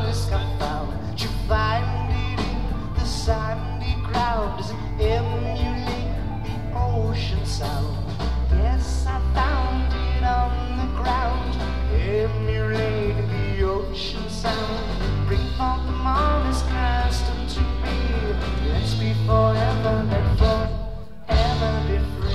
mollusk I found. You find it in the sandy ground. Does it emulate the ocean sound? Yes, I found it on the ground, emulate the ocean sound. Bring forth the mollusk cast unto me. Let's be forever, let forever be free.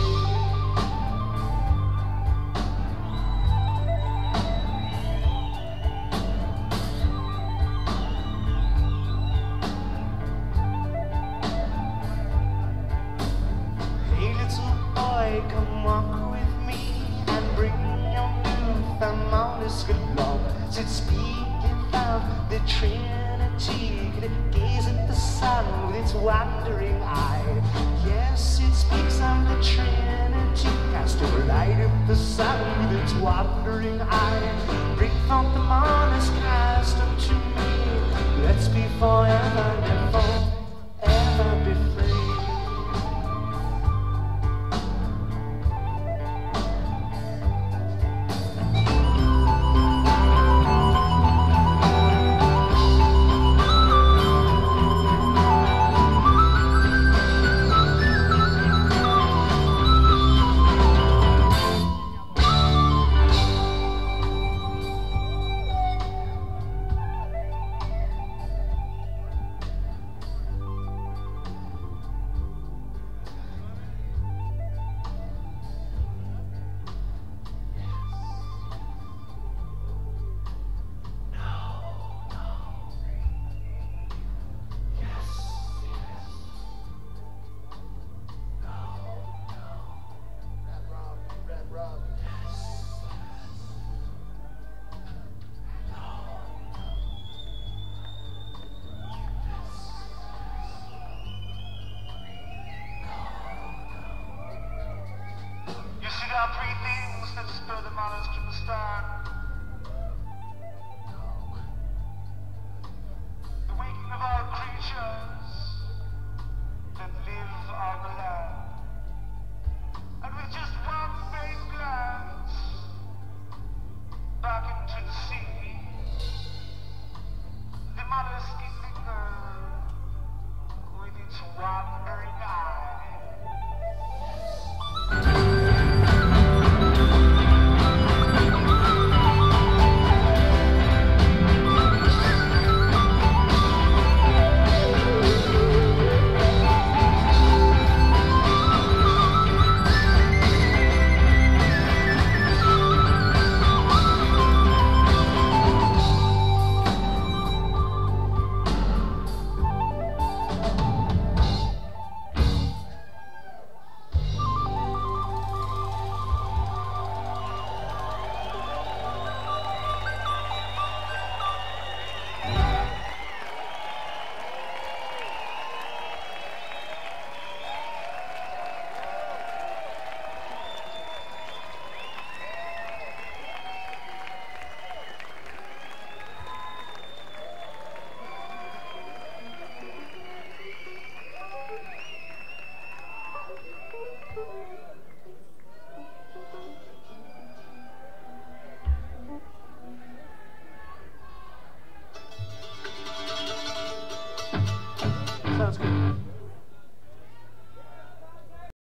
Hey little boy, come walk with me and bring your newfound mollusk along. Sit speaking of the Trinity, could it gaze at the sun with its wandering eye? Yes, it speaks of the Trinity, cast a light at the sun with its wandering eye. Bring forth the mollusk cast unto me. Let's be forever and forever be free. There are three things that spur the mollusk to the start. The waking of all creatures that live on the land. And with just one faint glance back into the sea, the mollusk lingers with its wandering eye. Sounds good.